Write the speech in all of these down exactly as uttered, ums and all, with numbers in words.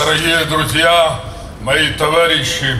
Дорогие друзья, мои товарищи,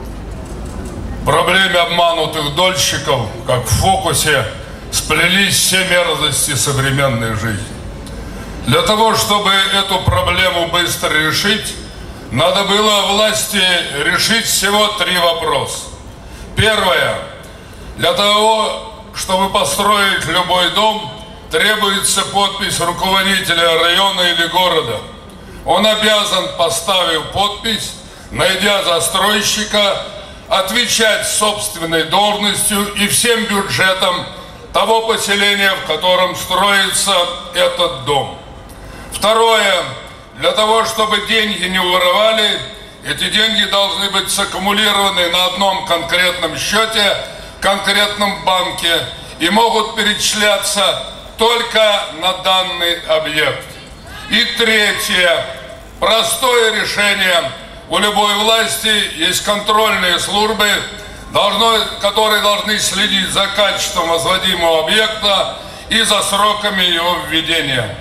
в проблеме обманутых дольщиков, как в фокусе, сплелись все мерзости современной жизни. Для того, чтобы эту проблему быстро решить, надо было власти решить всего три вопроса. Первое. Для того, чтобы построить любой дом, требуется подпись руководителя района или города. Он обязан, поставив подпись, найдя застройщика, отвечать собственной должностью и всем бюджетом того поселения, в котором строится этот дом. Второе. Для того, чтобы деньги не воровали, эти деньги должны быть саккумулированы на одном конкретном счете, в конкретном банке и могут перечисляться только на данный объект. И третье. Простое решение. У любой власти есть контрольные службы, должно, которые должны следить за качеством возводимого объекта и за сроками его введения.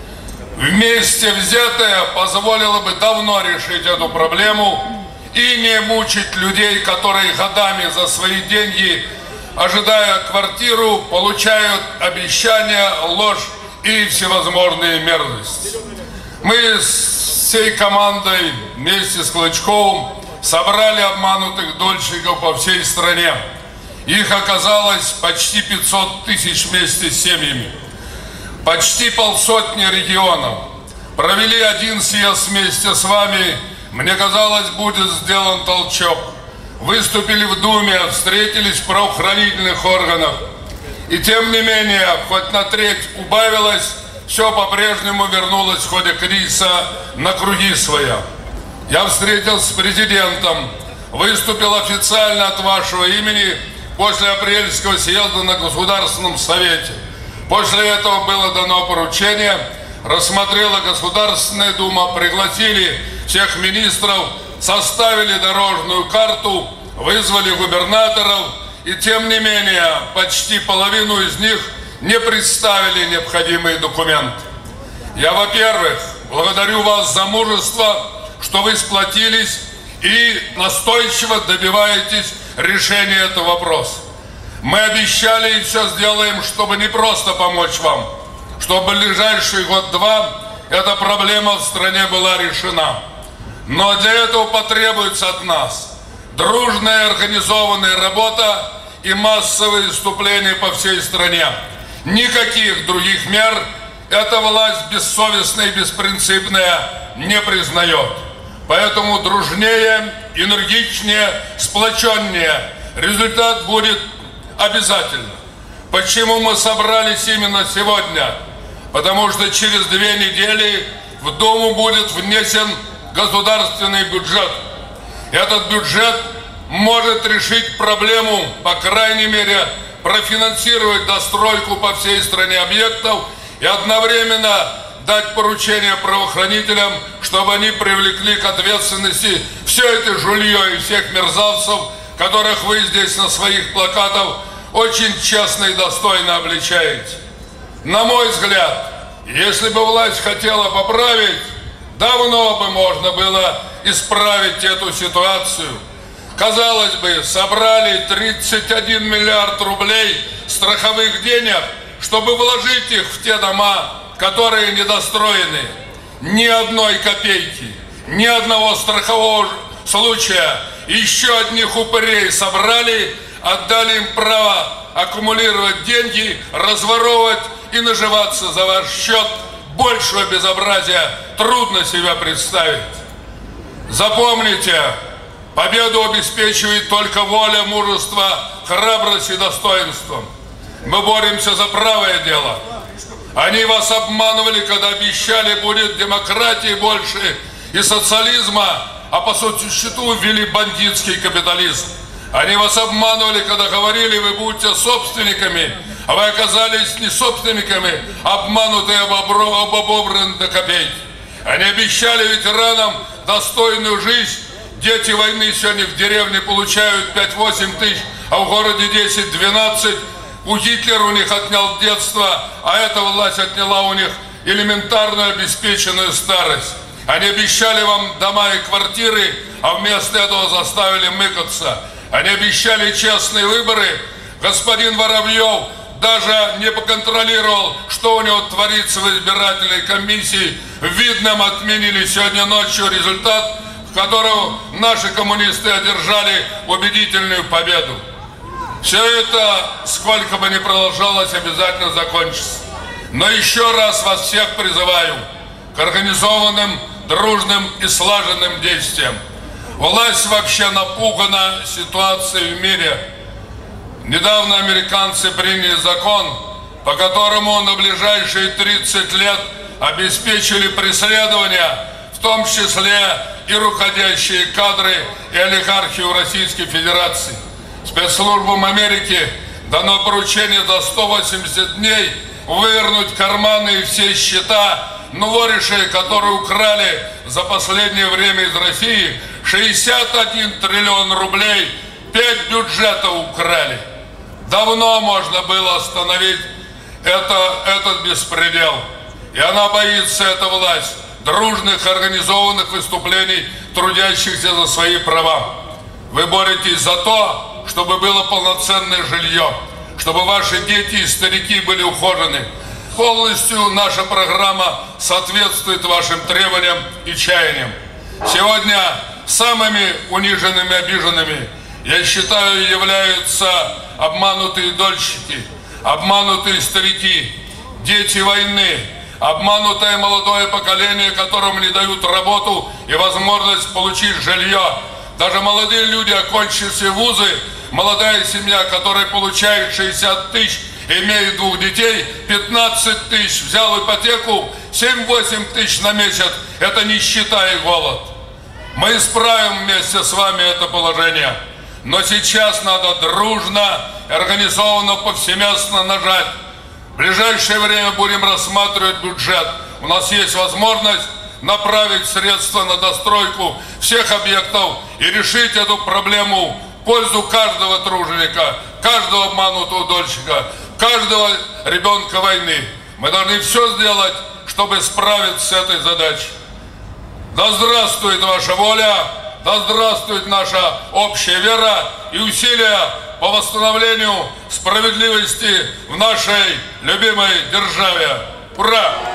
Вместе взятое позволило бы давно решить эту проблему и не мучить людей, которые годами за свои деньги, ожидая квартиру, получают обещания, ложь и всевозможные мерзости. Мы с всей командой вместе с Клычковым собрали обманутых дольщиков по всей стране. Их оказалось почти пятьсот тысяч вместе с семьями. Почти полсотни регионов. Провели один съезд вместе с вами. Мне казалось, будет сделан толчок. Выступили в Думе, встретились в правоохранительных органах. И тем не менее, хоть на треть убавилось, все по-прежнему вернулось в ходе кризиса на круги своя. Я встретился с президентом, выступил официально от вашего имени после апрельского съезда на Государственном совете. После этого было дано поручение, рассмотрела Государственная Дума, пригласили всех министров, составили дорожную карту, вызвали губернаторов, и тем не менее почти половину из них не представили необходимые документы. Я, во-первых, благодарю вас за мужество, что вы сплотились и настойчиво добиваетесь решения этого вопроса. Мы обещали и все сделаем, чтобы не просто помочь вам, чтобы в ближайший год-два эта проблема в стране была решена. Но для этого потребуется от нас дружная организованная работа и массовые выступления по всей стране. Никаких других мер эта власть бессовестная и беспринципная не признает. Поэтому дружнее, энергичнее, сплоченнее результат будет обязательно. Почему мы собрались именно сегодня? Потому что через две недели в Думу будет внесен государственный бюджет. Этот бюджет может решить проблему, по крайней мере, профинансировать достройку по всей стране объектов и одновременно дать поручение правоохранителям, чтобы они привлекли к ответственности все это жулье и всех мерзавцев, которых вы здесь на своих плакатах очень честно и достойно обличаете. На мой взгляд, если бы власть хотела поправить, давно бы можно было исправить эту ситуацию. Казалось бы, собрали тридцать один миллиард рублей страховых денег, чтобы вложить их в те дома, которые недостроены. Ни одной копейки, ни одного страхового случая. Еще одних упырей собрали, отдали им право аккумулировать деньги, разворовывать и наживаться за ваш счет. Большего безобразия трудно себе представить. Запомните, победу обеспечивает только воля, мужество, храбрость и достоинство. Мы боремся за правое дело. Они вас обманывали, когда обещали, будет демократии больше и социализма, а по существу ввели бандитский капитализм. Они вас обманывали, когда говорили, вы будете собственниками, а вы оказались не собственниками, обманутые, обобраны до копейки. Они обещали ветеранам достойную жизнь. Дети войны сегодня в деревне получают пять-восемь тысяч, а в городе десять-двенадцать. У Гитлера у них отнял детство, а эта власть отняла у них элементарную обеспеченную старость. Они обещали вам дома и квартиры, а вместо этого заставили мыкаться. Они обещали честные выборы. Господин Воробьев даже не поконтролировал, что у него творится в избирательной комиссии. Видно, отменили сегодня ночью результат, в котором наши коммунисты одержали убедительную победу. Все это, сколько бы ни продолжалось, обязательно закончится. Но еще раз вас всех призываю к организованным, дружным и слаженным действиям. Власть вообще напугана ситуацией в мире. Недавно американцы приняли закон, по которому на ближайшие тридцать лет обеспечили преследование, в том числе и руководящие кадры и олигархи в Российской Федерации. Спецслужбам Америки дано поручение за сто восемьдесят дней вывернуть карманы и все счета новоришей, которые украли за последнее время из России шестьдесят один триллион рублей, пять бюджетов украли. Давно можно было остановить это, этот беспредел. И она боится, эта власть, дружных, организованных выступлений трудящихся за свои права. Вы боретесь за то, чтобы было полноценное жилье, чтобы ваши дети и старики были ухожены. Полностью наша программа соответствует вашим требованиям и чаяниям. Сегодня самыми униженными, обиженными, я считаю, являются обманутые дольщики, обманутые старики, дети войны, обманутое молодое поколение, которому не дают работу и возможность получить жилье. Даже молодые люди, окончившие вузы, молодая семья, которая получает шестьдесят тысяч, имеет двух детей, пятнадцать тысяч, взял ипотеку, семь-восемь тысяч на месяц. Это нищета и голод. Мы исправим вместе с вами это положение. Но сейчас надо дружно, организованно, повсеместно нажать. В ближайшее время будем рассматривать бюджет. У нас есть возможность направить средства на достройку всех объектов и решить эту проблему в пользу каждого труженика, каждого обманутого дольщика, каждого ребенка войны. Мы должны все сделать, чтобы справиться с этой задачей. Да здравствует ваша воля, да здравствует наша общая вера и усилия по восстановлению справедливости в нашей любимой державе. Ура!